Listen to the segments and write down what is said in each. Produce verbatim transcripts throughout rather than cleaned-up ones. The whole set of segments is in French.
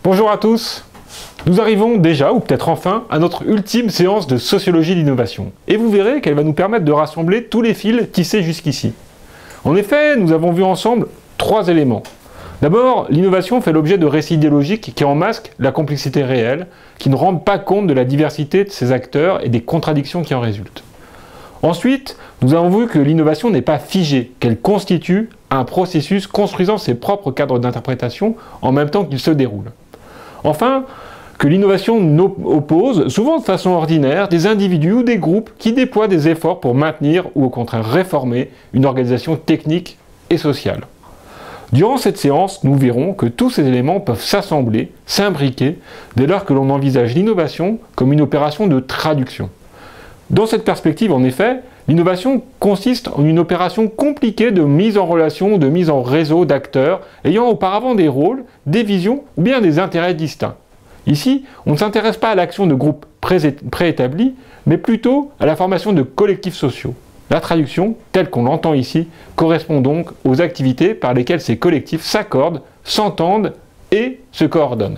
Bonjour à tous. Nous arrivons déjà, ou peut-être enfin, à notre ultime séance de sociologie de l'innovation. Et vous verrez qu'elle va nous permettre de rassembler tous les fils tissés jusqu'ici. En effet, nous avons vu ensemble trois éléments. D'abord, l'innovation fait l'objet de récits idéologiques qui enmasquent la complexité réelle, qui ne rendent pas compte de la diversité de ses acteurs et des contradictions qui en résultent. Ensuite, nous avons vu que l'innovation n'est pas figée, qu'elle constitue un processus construisant ses propres cadres d'interprétation en même temps qu'il se déroule. Enfin, que l'innovation oppose, souvent de façon ordinaire, des individus ou des groupes qui déploient des efforts pour maintenir ou au contraire réformer une organisation technique et sociale. Durant cette séance, nous verrons que tous ces éléments peuvent s'assembler, s'imbriquer, dès lors que l'on envisage l'innovation comme une opération de traduction. Dans cette perspective, en effet, l'innovation consiste en une opération compliquée de mise en relation, de mise en réseau d'acteurs ayant auparavant des rôles, des visions ou bien des intérêts distincts. Ici, on ne s'intéresse pas à l'action de groupes préétablis, mais plutôt à la formation de collectifs sociaux. La traduction, telle qu'on l'entend ici, correspond donc aux activités par lesquelles ces collectifs s'accordent, s'entendent et se coordonnent.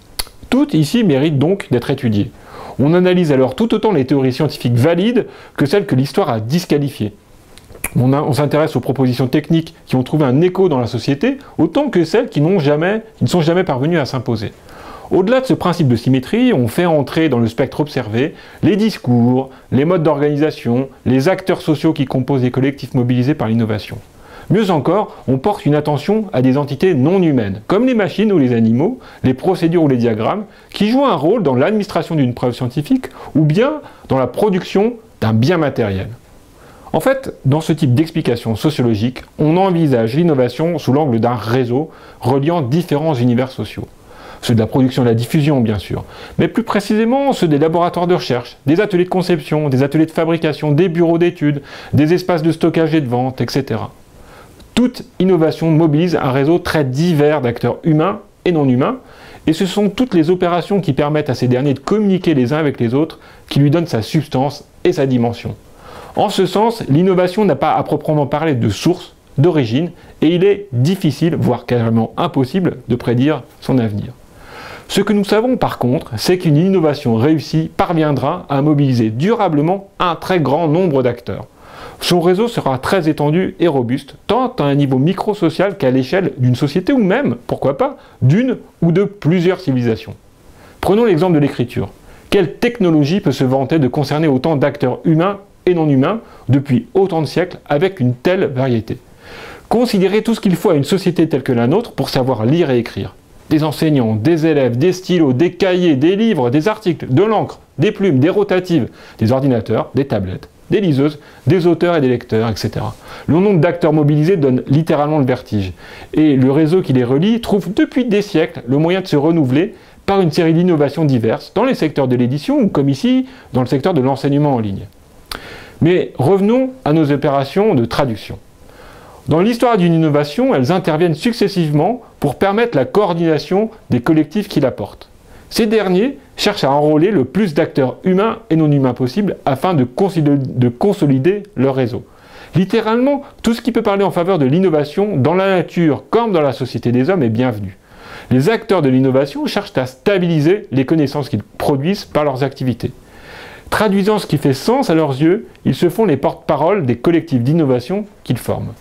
Tout ici mérite donc d'être étudié. On analyse alors tout autant les théories scientifiques valides que celles que l'histoire a disqualifiées. On, on s'intéresse aux propositions techniques qui ont trouvé un écho dans la société, autant que celles qui, n'ont jamais, qui ne sont jamais parvenues à s'imposer. Au-delà de ce principe de symétrie, on fait entrer dans le spectre observé les discours, les modes d'organisation, les acteurs sociaux qui composent les collectifs mobilisés par l'innovation. Mieux encore, on porte une attention à des entités non humaines, comme les machines ou les animaux, les procédures ou les diagrammes, qui jouent un rôle dans l'administration d'une preuve scientifique ou bien dans la production d'un bien matériel. En fait, dans ce type d'explication sociologique, on envisage l'innovation sous l'angle d'un réseau reliant différents univers sociaux. Ceux de la production et de la diffusion, bien sûr, mais plus précisément ceux des laboratoires de recherche, des ateliers de conception, des ateliers de fabrication, des bureaux d'études, des espaces de stockage et de vente, et cetera. Toute innovation mobilise un réseau très divers d'acteurs humains et non humains, et ce sont toutes les opérations qui permettent à ces derniers de communiquer les uns avec les autres qui lui donnent sa substance et sa dimension. En ce sens, l'innovation n'a pas à proprement parler de source, d'origine, et il est difficile, voire carrément impossible, de prédire son avenir. Ce que nous savons par contre, c'est qu'une innovation réussie parviendra à mobiliser durablement un très grand nombre d'acteurs. Son réseau sera très étendu et robuste, tant à un niveau micro-social qu'à l'échelle d'une société ou même, pourquoi pas, d'une ou de plusieurs civilisations. Prenons l'exemple de l'écriture. Quelle technologie peut se vanter de concerner autant d'acteurs humains et non humains depuis autant de siècles avec une telle variété? Considérez tout ce qu'il faut à une société telle que la nôtre pour savoir lire et écrire. Des enseignants, des élèves, des stylos, des cahiers, des livres, des articles, de l'encre, des plumes, des rotatives, des ordinateurs, des tablettes, des liseuses, des auteurs et des lecteurs, et cetera. Le nombre d'acteurs mobilisés donne littéralement le vertige. Et le réseau qui les relie trouve depuis des siècles le moyen de se renouveler par une série d'innovations diverses dans les secteurs de l'édition ou comme ici, dans le secteur de l'enseignement en ligne. Mais revenons à nos opérations de traduction. Dans l'histoire d'une innovation, elles interviennent successivement pour permettre la coordination des collectifs qui la portent. Ces derniers cherchent à enrôler le plus d'acteurs humains et non humains possible afin de consolider leur réseau. Littéralement, tout ce qui peut parler en faveur de l'innovation dans la nature comme dans la société des hommes est bienvenu. Les acteurs de l'innovation cherchent à stabiliser les connaissances qu'ils produisent par leurs activités. Traduisant ce qui fait sens à leurs yeux, ils se font les porte-parole des collectifs d'innovation qu'ils forment.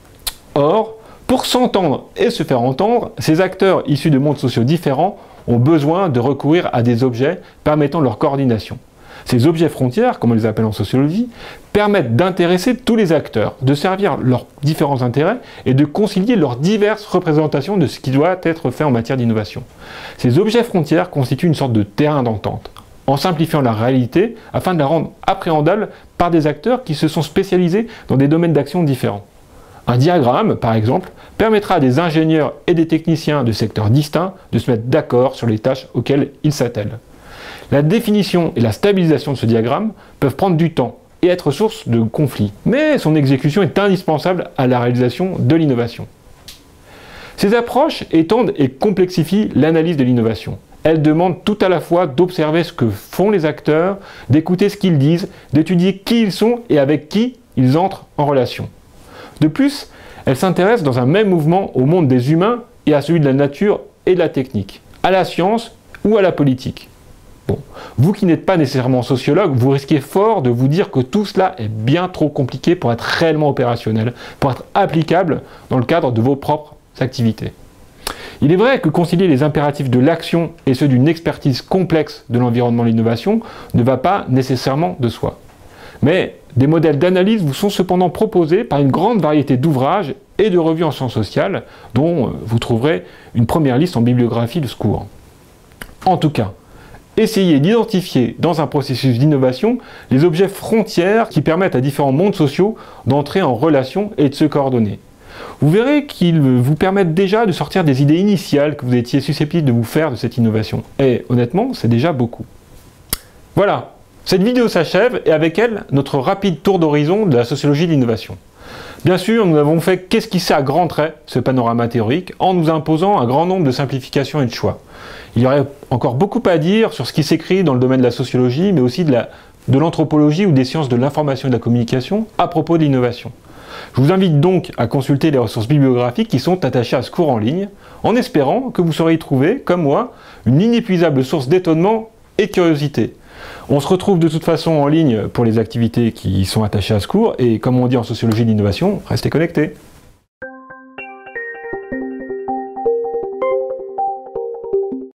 Or, pour s'entendre et se faire entendre, ces acteurs issus de mondes sociaux différents ont besoin de recourir à des objets permettant leur coordination. Ces objets frontières, comme on les appelle en sociologie, permettent d'intéresser tous les acteurs, de servir leurs différents intérêts et de concilier leurs diverses représentations de ce qui doit être fait en matière d'innovation. Ces objets frontières constituent une sorte de terrain d'entente, en simplifiant la réalité afin de la rendre appréhendable par des acteurs qui se sont spécialisés dans des domaines d'action différents. Un diagramme, par exemple, permettra à des ingénieurs et des techniciens de secteurs distincts de se mettre d'accord sur les tâches auxquelles ils s'attellent. La définition et la stabilisation de ce diagramme peuvent prendre du temps et être source de conflits, mais son exécution est indispensable à la réalisation de l'innovation. Ces approches étendent et complexifient l'analyse de l'innovation. Elles demandent tout à la fois d'observer ce que font les acteurs, d'écouter ce qu'ils disent, d'étudier qui ils sont et avec qui ils entrent en relation. De plus, elle s'intéresse dans un même mouvement au monde des humains et à celui de la nature et de la technique. à la science ou à la politique. Bon, vous qui n'êtes pas nécessairement sociologue, vous risquez fort de vous dire que tout cela est bien trop compliqué pour être réellement opérationnel, pour être applicable dans le cadre de vos propres activités. Il est vrai que concilier les impératifs de l'action et ceux d'une expertise complexe de l'environnement de l'innovation ne va pas nécessairement de soi. Mais des modèles d'analyse vous sont cependant proposés par une grande variété d'ouvrages et de revues en sciences sociales, dont vous trouverez une première liste en bibliographie de ce cours. En tout cas, essayez d'identifier dans un processus d'innovation les objets frontières qui permettent à différents mondes sociaux d'entrer en relation et de se coordonner. Vous verrez qu'ils vous permettent déjà de sortir des idées initiales que vous étiez susceptibles de vous faire de cette innovation. Et honnêtement, c'est déjà beaucoup. Voilà, cette vidéo s'achève et avec elle, notre rapide tour d'horizon de la sociologie de l'innovation. Bien sûr, nous avons fait qu'esquisser à grands traits ce panorama théorique en nous imposant un grand nombre de simplifications et de choix. Il y aurait encore beaucoup à dire sur ce qui s'écrit dans le domaine de la sociologie, mais aussi de la, de l'anthropologie ou des sciences de l'information et de la communication à propos de l'innovation. Je vous invite donc à consulter les ressources bibliographiques qui sont attachées à ce cours en ligne, en espérant que vous saurez y trouver, comme moi, une inépuisable source d'étonnement et de curiosité. On se retrouve de toute façon en ligne pour les activités qui sont attachées à ce cours, et comme on dit en sociologie de l'innovation, restez connectés.